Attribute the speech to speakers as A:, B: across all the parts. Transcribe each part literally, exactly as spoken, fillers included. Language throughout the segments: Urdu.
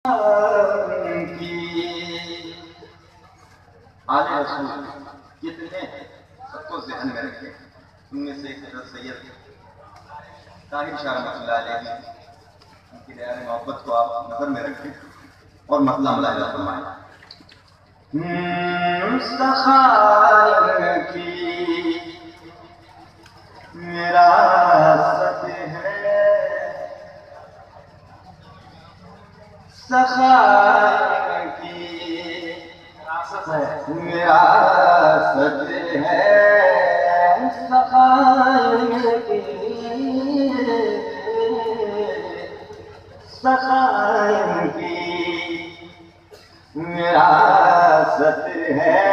A: آل رسول کتنے ہیں سب کو ذہن میں رکھیں. ان میں سے ایک حضرت سید طاہر شاہ رحمۃ اللہ علیہ ان کی دیار محبت کو آپ نظر میں رکھیں اور مطلع ملاحظہ فرمائیں. سخائر کی وراثت ہے، سخائر کی وراثت ہے، سخائر کی سخائر کی وراثت ہے،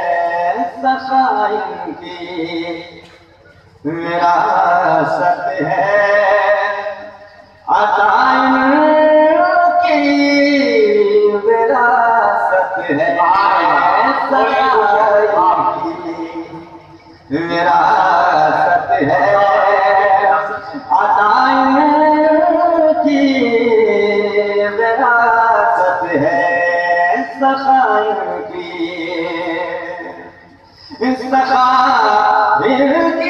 A: سخائر کی وراثت ہے، عطائن کی وراثت ہے، سخائر کی وراثت ہے، عطائن کی وراثت ہے، سخائر کی سخائر کی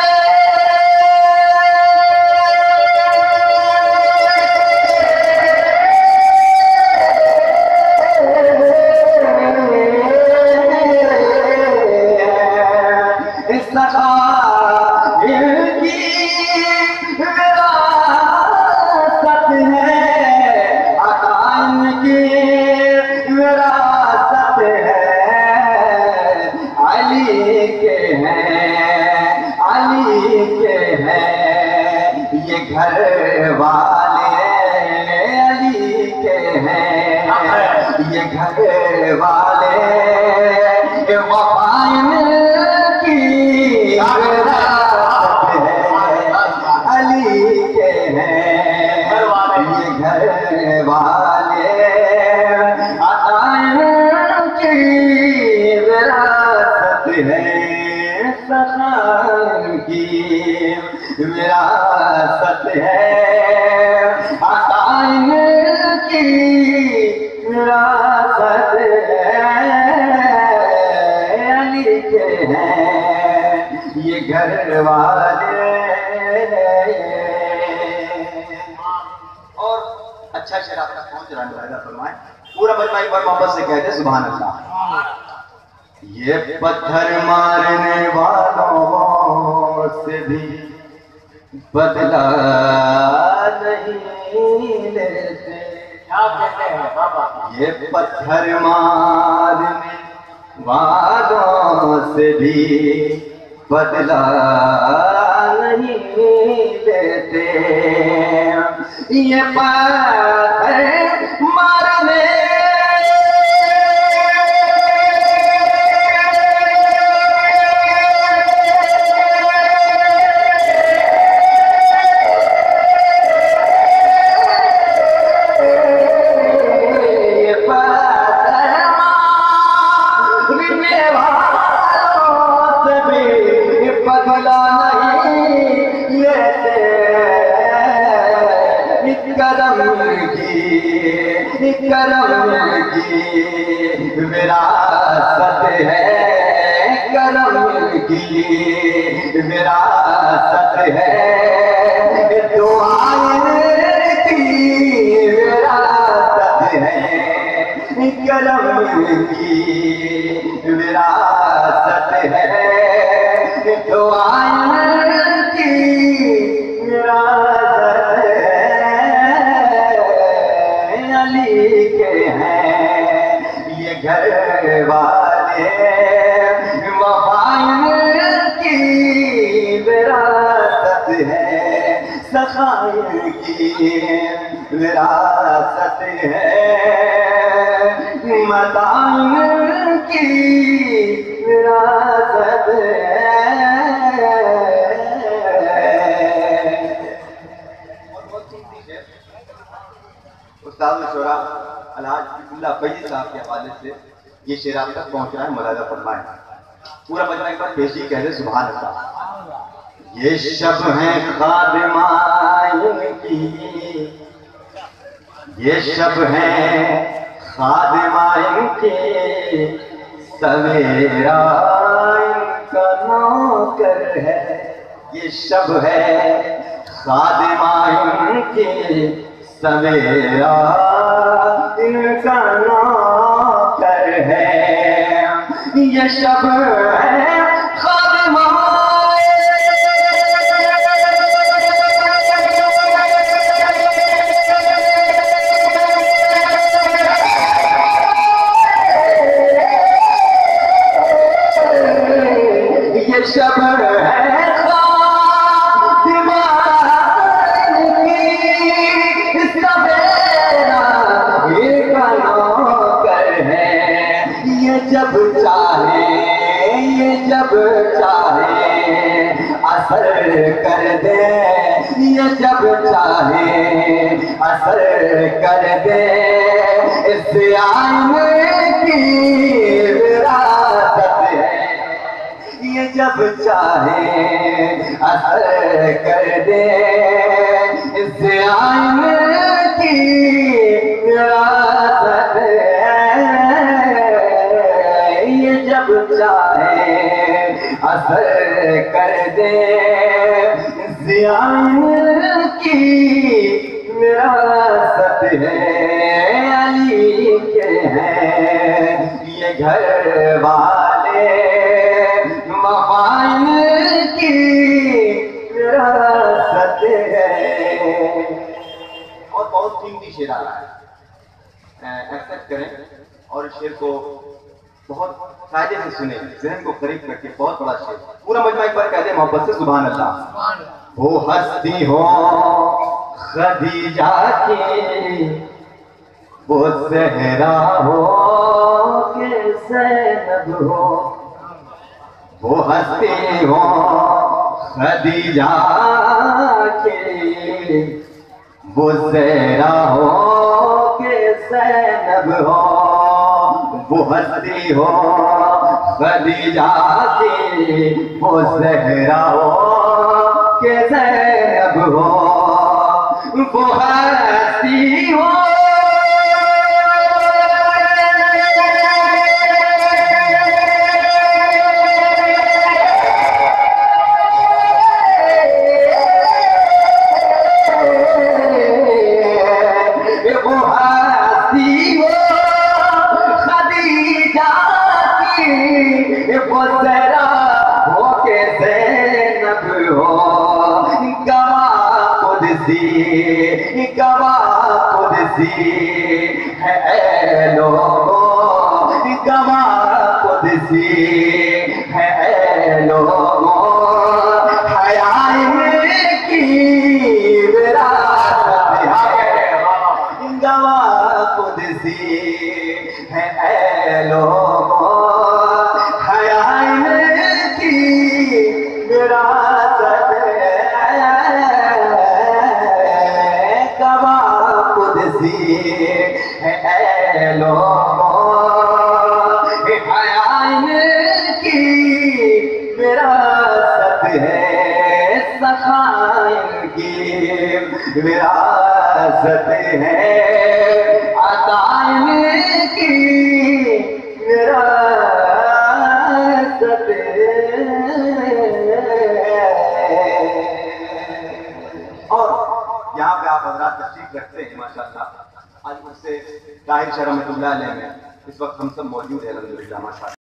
A: گھر والے علی کے ہیں، یہ گھر والے وفائن کی وراثت ہے، علی کے ہیں، یہ گھر والے عطائن کی وراثت ہے، سخائر کی وراثت ہے، عطائن کی وراثت ہے، علی کے ہیں، یہ گھر والے. اور اچھا شعر آپ تک پہنچ رہا ہے، فرمائیں. پورا مجمع ایک بار محبت سے کہتے سبحان اللہ. یہ پتھر مارنے والوں سے بھی بدلا نہیں لیتے، یہ پتھر مارنے والوں سے بھی بدلا نہیں لیتے، یہ پتھر مارنے کرم کی وراثت ہے، کرم کی وراثت ہے، دعائیں کی وراثت ہے، کرم کی وراثت ہے، دعائیں کی وراثت ہے، علی کے ہیں، یہ گھر والے وفائن کی وراثت ہے، سخائر کی وراثت ہے، مطائن کی وراثت ہے. استاد شعراء الحاج اللہ فیض صاحب کے حوالے سے یہ شعر آپ تک پہنچ رہا ہے، ملاحظہ فرمائیں. پورا مجمع ایک بار پیشی کہہ دے سبحان اللہ. یہ شب ہیں خادمائن کی یہ شب ہے خادمہ ان کی، سویرا ان کا نوکر ہے. یہ شب ہے خادمہ ان کی، سویرا ان کا نوکر ہے. یہ شب ہے خادمہ یہ شب ہے خادمہ کی، سویرا ان کا نوکر ہے. یہ جب چاہے یہ جب چاہے اثر کر دے، یہ جب چاہے اثر کر دے. اس آئینے کی وراثت ہے، یہ جب چاہے اثر کر دے. اس آئینے کی وراثت ہے، یہ جب چاہے اثر کر دے. زیان کی وراثت ہے، علی کے ہیں یہ گھر والے. مفاعل کی وراثت ہے. اور بہت قیمتی شعر آ رہا ہے، ایکسپٹ کریں اور اس شعر کو بہت فائدے سے سنیں، ذہن کو قریب کر کے. بہت بڑا شعر، پورا مجمع ایک بار کہہ دیں محبت سے سبحان اللہ. وہ ہستی ہو خدیجہ کی، وہ زہرا ہو کہ زینب ہو. وہ ہستی ہو خدیجہ کی، وہ زہرا ہو کہ زینب ہو. وہ ہستی ہو خدیجہ کی، وہ زہرا ہو کہ زینب ہو. وہ ہستی ہو وہ زہرا ہو کہ زینب ہو. گواہ قدسی گواہ قدسی ہے اے لوگوں، گواہ قدسی ہے اے لوگوں. حیا ان کی وراثت ہے، گواہ قدسی ہے اے لوگوں. وراثت گواہ قدسی ہے اے لوگوں. حیا ان کی وراثت ہے، سخا ان کی وراثت ہے. عطا ان کی وراثت ہے. اور یہاں پہ آپ حضرات تشریف رکھتے ہیں ماشاءاللہ. آج مجھ سے طاہر شاہ رحمۃ اللہ علیہ میں اس وقت ہم سب موجود ہیں الحمدللہ ماشاءاللہ.